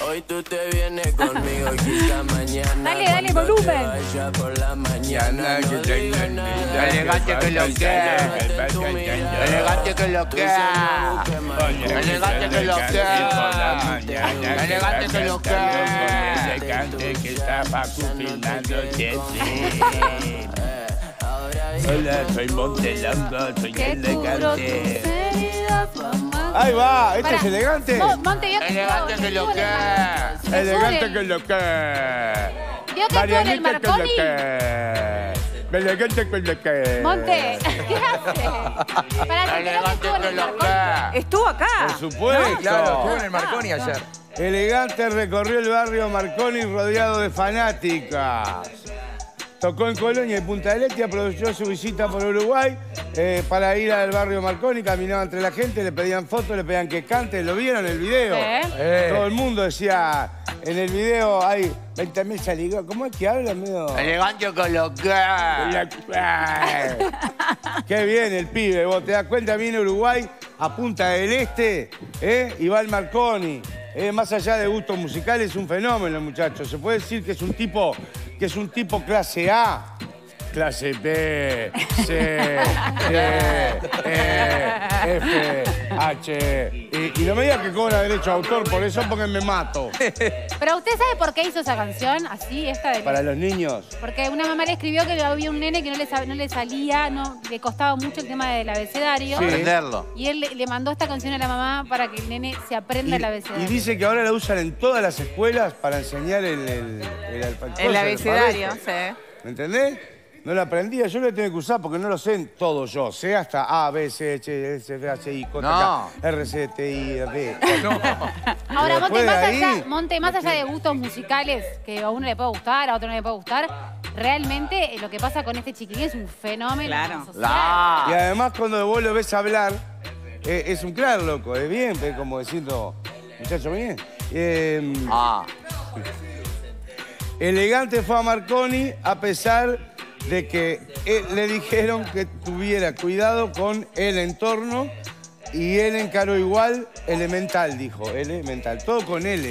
Hoy tú te vienes conmigo, quizá mañana. Dale, volumen. Vaya por la mañana. No digas nada. Elegante que lo que. Elegante que lo que. Elegante que lo que. Elegante que lo que. Elegante que está Paco Fernando Jesse. Hola, soy Montelongo, soy elegante. Ahí va, ¿este es elegante? Monte, vio que Elegante que lo que. Elegante que lo que. ¿Vio que estuvo en el Marconi? Elegante que lo que. Monte, ¿qué hace? Para Elegante que lo que. Estuvo acá. Por supuesto. Claro, estuvo en el Marconi ayer. Elegante recorrió el barrio Marconi rodeado de fanáticas. Tocó en Colonia y Punta del Este, aprovechó su visita por Uruguay para ir al barrio Marconi, caminaba entre la gente, le pedían fotos, le pedían que cante, ¿lo vieron el video? Todo el mundo decía, en el video hay 20.000 salidos, ¿cómo es que habla medio? Elegante que lo que. Qué bien el pibe, vos te das cuenta, viene Uruguay a Punta del Este y va al Marconi. Más allá de gustos musicales, es un fenómeno, muchachos. Se puede decir que es un tipo clase A, clase B, C, D, E, F, H. Y no me digas que cobra derecho a autor por eso, porque me mato. Pero ¿usted sabe por qué hizo esa canción así, esta de... Para los niños. Porque una mamá le escribió que había un nene que no le salía, le costaba mucho el tema del abecedario. Sí. Aprenderlo. Y él le mandó esta canción a la mamá para que el nene se aprenda el abecedario. Y dice que ahora la usan en todas las escuelas para enseñar el abecedario, alfabeto. sí. ¿Me entendés? No la aprendía, yo la tengo que usar porque no lo sé en todo yo. Sé hasta A, B, C, H, S, F, H, I, J, K, R, C, T, I, D. Ahora, Después Monte, más allá de gustos musicales, que a uno le puede gustar, a otro no le puede gustar, realmente lo que pasa con este chiquilín es un fenómeno social. Y además cuando vos lo ves hablar, es un claro, loco, es bien, es como diciendo, muchacho, bien. Elegante fue a Marconi a pesar de que le dijeron que tuviera cuidado con el entorno y él encaró igual elemental, dijo, elemental, todo con L.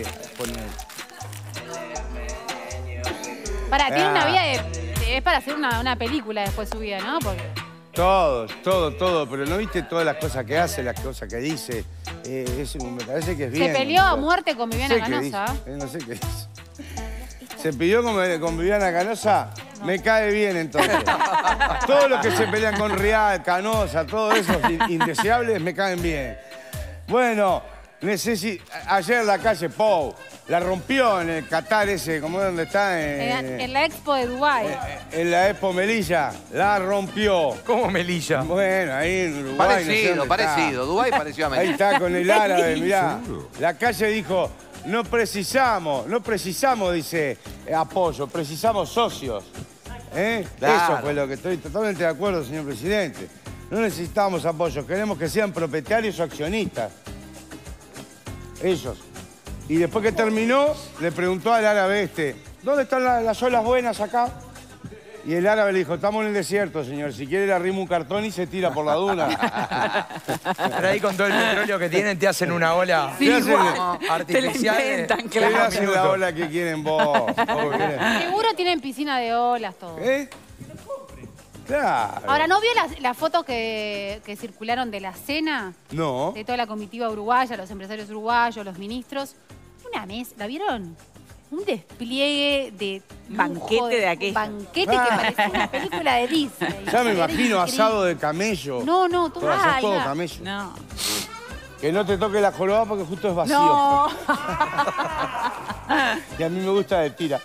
Tiene una vida es para hacer una película después su vida, ¿no? Porque... Todo, pero ¿no viste todas las cosas que hace, las cosas que dice? Me parece que es bien. Se peleó a muerte con Viviana Canosa. No sé qué dice. ¿Se pidió con Viviana Canosa? No. Me cae bien, entonces. Todos los que se pelean con Rial, Canosa, todos esos indeseables me caen bien. Bueno, ayer la calle Pou la rompió en el Qatar ese, ¿cómo es donde está? En la Expo de Dubái. En la Expo Melilla, la rompió. ¿Cómo Melilla? Bueno, ahí en Uruguay. Parecido. Dubái pareció a Melilla. Ahí está, con el árabe, mirá. La calle dijo... No precisamos, dice, apoyo, precisamos socios. Claro. Eso fue lo que estoy totalmente de acuerdo, señor presidente. No necesitamos apoyo, queremos que sean propietarios o accionistas. Ellos. Y después que terminó, le preguntó al árabe ¿dónde están las olas buenas acá? Y el árabe le dijo, estamos en el desierto, señor. Si quiere le arrimo un cartón y se tira por la duna. Pero ahí con todo el petróleo que tienen te hacen una ola artificial. Te la inventan, claro. Te hacen la ola que quieren vos. Seguro tienen piscina de olas, todo. Claro. Ahora, ¿no vio las fotos que circularon de la cena? No. De toda la comitiva uruguaya, los empresarios uruguayos, los ministros. Una mesa, ¿la vieron? Un despliegue de banquete de aquello. Banquete que parecía una película de Disney. Ya me imagino asado de camello. No, todo camello. No. Que no te toque la joroba porque justo es vacío. No. Y a mí me gusta de tira.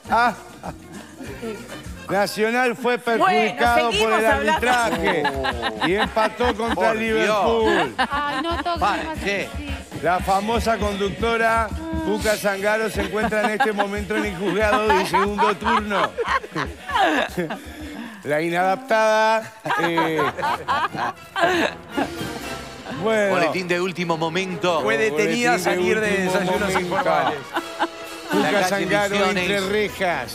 Nacional fue perjudicado por el arbitraje y empató contra el Liverpool. Ay, no toques. La famosa conductora Cuca Zangaro se encuentra en este momento en el juzgado de segundo turno. La inadaptada... Bueno. Boletín de último momento. Fue detenida a salir de desayunos informales. Cuca Zangaro entre rejas.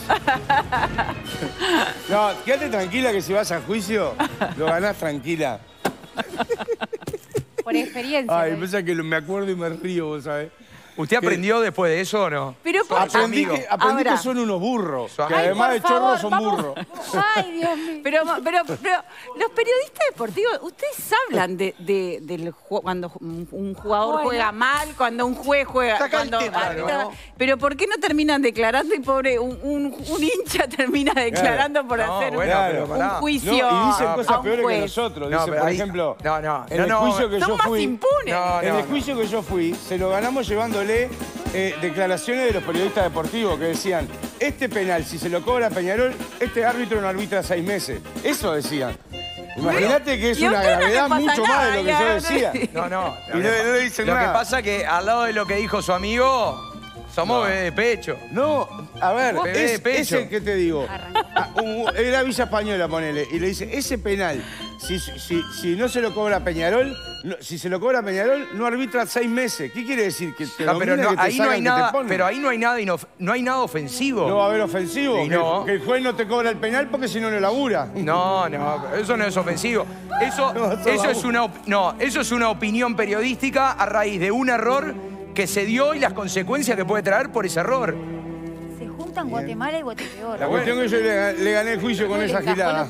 No, quédate tranquila que si vas a juicio, lo ganás tranquila. Por experiencia. Ay, pasa que me acuerdo y me río, vos sabés. ¿Usted aprendió después de eso o no? Pero Aprendí Ahora. que son unos burros. Que Ay, además de por favor, chorros son vamos. burros. Ay, Dios mío. Pero los periodistas deportivos, ustedes hablan cuando un jugador juega mal, cuando un juez juega... Saca el cuando tema, arbitra- ¿no? Pero ¿por qué no terminan declarando y pobre, un hincha termina declarando por No, hacer bueno, pero un pará. juicio No, y dicen a cosas un peores que juez? nosotros. No, Dice, pero por ahí- ejemplo, no, en el no, juicio que Son yo más fui... impunes. No, En el juicio que yo fui, se lo ganamos llevándole declaraciones de los periodistas deportivos que decían, este penal, si se lo cobra Peñarol, este árbitro no arbitra 6 meses. Eso decían. Imagínate que es ¿Y a una usted no le gravedad pasa mucho nada, más de lo que ya? yo decía. No. Y no le dicen Lo nada. que pasa que al lado de lo que dijo su amigo, somos bebé de pecho. No, a ver, Bebé de pecho. ese que te digo. Arrancó. Era Villa Española, ponele. Y le dice, ese penal, si no se lo cobra Peñarol, si se lo cobra Peñarol, no arbitra 6 meses. ¿Qué quiere decir? Que te No, pero domina, que te ahí no sacan, hay que te nada, ponen. pero ahí no hay nada, no hay nada ofensivo. No va a haber ofensivo. Y no. Que el juez no te cobra el penal porque si no lo labura. No, eso no es ofensivo. Eso es una opinión periodística a raíz de un error que se dio y las consecuencias que puede traer por ese error. Se juntan Guatemala y Guatepeor. La cuestión es que yo le gané el juicio con esa gilada.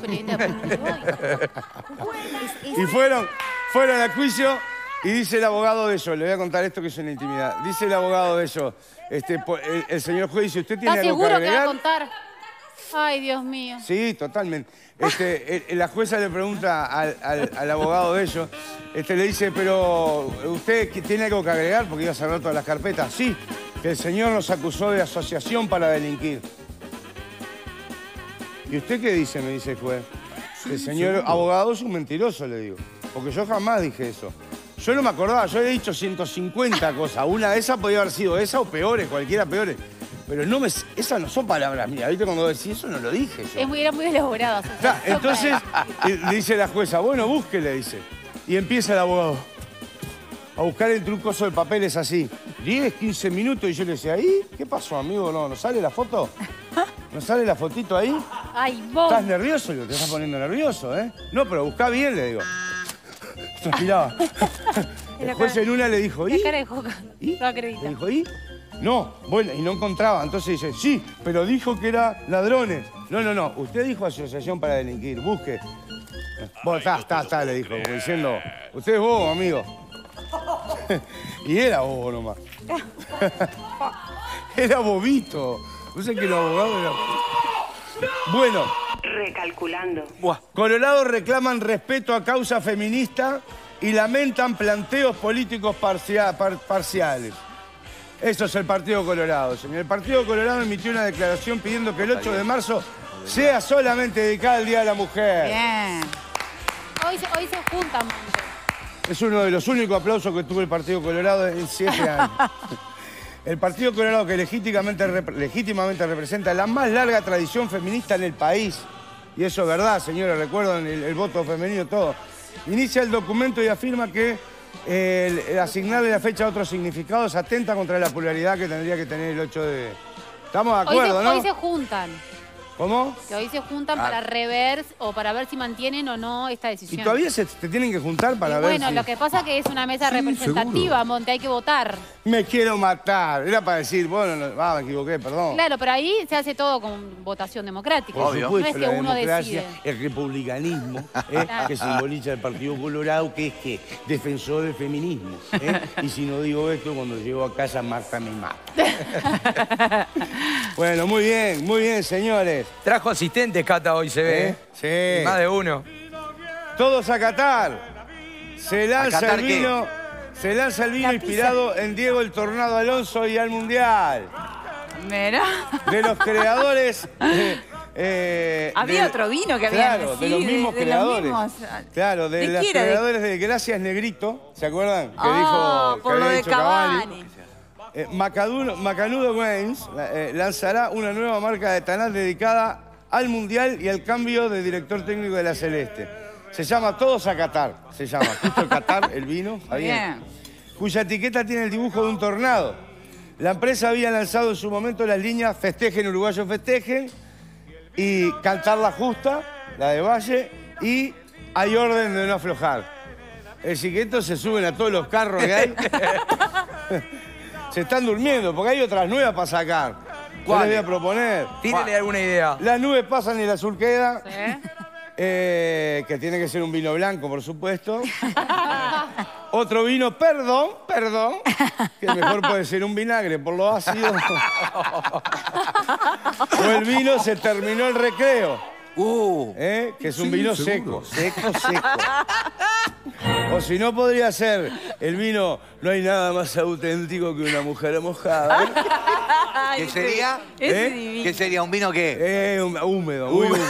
Y fueron al juicio y dice el abogado de ellos, le voy a contar esto que es una intimidad. Dice el abogado de ellos, el señor juez dice, ¿usted tiene ¿Estás algo que seguro que va a agregar? contar? Ay, Dios mío. Sí, totalmente. La jueza le pregunta al abogado de ellos, le dice, pero ¿usted tiene algo que agregar? Porque iba a cerrar todas las carpetas. Sí, que el señor nos acusó de asociación para delinquir. ¿Y usted qué dice? Me dice el juez. El señor abogado es un mentiroso, le digo. Porque yo jamás dije eso. Yo no me acordaba, yo he dicho 150 cosas. Una de esas podía haber sido esa o peores, cualquiera peores. Pero esas no son palabras mías. ¿Viste? Cuando decís eso no lo dije yo. Era muy elaborado. Entonces le dice la jueza, bueno, búsquele, dice. Y empieza el abogado a buscar entre un coso de papeles así. 10, 15 minutos y yo le decía, ¿ahí? ¿Qué pasó, amigo? ¿No sale la foto? ¿No sale la fotito ahí? Ay, vos. ¿Estás nervioso? Te estás poniendo nervioso, ¿eh? No, pero buscá bien, le digo. Transpiraba. El juez en una le dijo, ¿y? La cara de Joca. ¿Y? No acredita. Le dijo, ¿y? No, bueno, y no encontraba. Entonces dice, sí, pero dijo que era ladrones. No. Usted dijo asociación para delinquir. Busque. Vos, está, le dijo, como diciendo, usted es bobo, amigo. Y era bobo nomás. Era bobito. No sé que los abogados eran... Bueno. Recalculando. Colorado reclaman respeto a causa feminista y lamentan planteos políticos parciales. Eso es el Partido Colorado, señor. El Partido Colorado emitió una declaración pidiendo que el 8 de marzo sea solamente dedicado al Día de la Mujer. Bien. Hoy se juntan, Monte. Es uno de los únicos aplausos que tuvo el Partido Colorado en 7 años. El Partido Colorado, que legítimamente representa la más larga tradición feminista en el país, y eso es verdad, señores, recuerdan el voto femenino, todo, inicia el documento y afirma que el asignarle la fecha a otros significados atenta contra la pluralidad que tendría que tener el 8 de... Estamos de acuerdo, ¿no? Hoy se juntan. ¿Cómo? Que hoy se juntan para rever o para ver si mantienen o no esta decisión. ¿Y todavía te tienen que juntar para Y ver bueno, si... lo que pasa es que es una mesa representativa, Monte, hay que votar. Me quiero matar. Era para decir, bueno, me equivoqué, perdón. Claro, pero ahí se hace todo con votación democrática. Por No supuesto, es que la uno democracia, decide. el republicanismo, Claro. que simboliza el Partido Colorado, que es que defensor del feminismo. Y si no digo esto, cuando llego a casa, Marta me mata. Bueno, muy bien, señores. Trajo asistentes, Cata, hoy se ve. Sí. Y más de uno. Todos a Qatar. Se lanza ¿Qatar el qué? vino. Se lanza el vino La inspirado en Diego el Tornado Alonso y al Mundial. Mira. De los creadores. Había otro vino que había. Claro, sí, de los mismos de los creadores. mismos. Claro, de ¿De los qué era? creadores de Gracias Negrito. ¿Se acuerdan? Que Ah, dijo. por que lo había de dicho Cavani. Macanudo Wines lanzará una nueva marca de Tanat dedicada al Mundial y al cambio de director técnico de la Celeste. Se llama Todos a Qatar. Se llama justo el Qatar, el vino. Está bien. Cuya etiqueta tiene el dibujo de un tornado. La empresa había lanzado en su momento las líneas Festejen, Uruguayos Festejen, y Cantar la Justa, la de Valle, y Hay Orden de No Aflojar. Es decir, que estos se suben a todos los carros que hay. se están durmiendo, porque hay otras nuevas para sacar. Yo les voy a proponer. Tírele alguna idea. Las nubes pasan y el azul queda. ¿Sí? Que tiene que ser un vino blanco, por supuesto. Otro vino, perdón, que mejor puede ser un vinagre por lo ácido. O el vino se terminó el recreo. Que es un vino seco. O si no, podría ser el vino, no hay nada más auténtico que una mujer mojada. ¿Qué sería? ¿Qué sería? ¿Un vino qué? Húmedo, muy húmedo.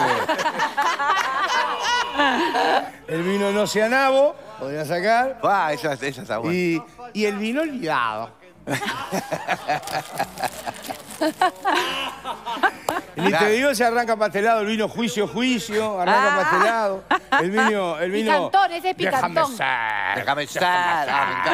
El vino no cianabo, podría sacar. Esa está buena. Y el vino olvidado. Ni te digo si arranca pastelado, el vino juicio, arranca pastelado. El vino... Picantón, ese es picantón. Déjame estar.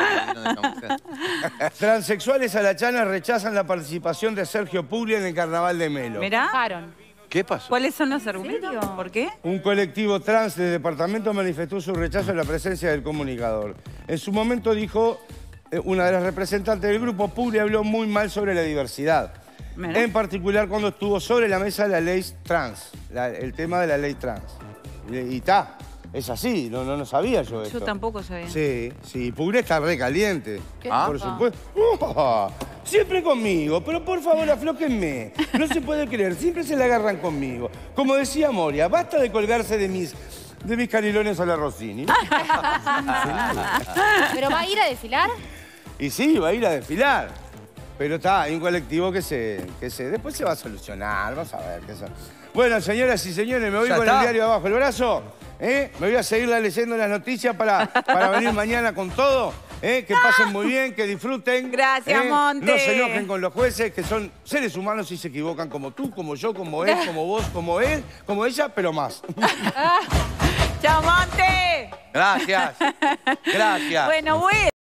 Transexuales alachanas rechazan la participación de Sergio Puglia en el Carnaval de Melo. Mirá. Bajaron. ¿Qué pasó? ¿Cuáles son los argumentos? ¿Por qué? Un colectivo trans del departamento manifestó su rechazo a la presencia del comunicador. En su momento dijo, una de las representantes del grupo, Puglia habló muy mal sobre la diversidad. Mirá. En particular cuando estuvo sobre la mesa la ley trans, el tema de la ley trans. Y está, es así, no sabía yo esto. Yo tampoco sabía. Sí, Puglia está re caliente. ¿Qué Por pasa? supuesto. Siempre conmigo, pero por favor aflóquenme. No se puede creer, siempre se la agarran conmigo. Como decía Moria, basta de colgarse de mis canilones a la Rossini. ¿Pero va a ir a desfilar? Y sí, va a ir a desfilar. Pero hay un colectivo que después se va a solucionar, vas a ver qué son. Bueno, señoras y señores, me voy Ya con está. el diario abajo el brazo. Me voy a seguir leyendo las noticias para venir mañana con todo. Que pasen muy bien, que disfruten. Gracias, Monte. No se enojen con los jueces, que son seres humanos y se equivocan como tú, como yo, como él, como vos, como él, como ella, pero más. ¡Chao, Monte! Gracias. Bueno,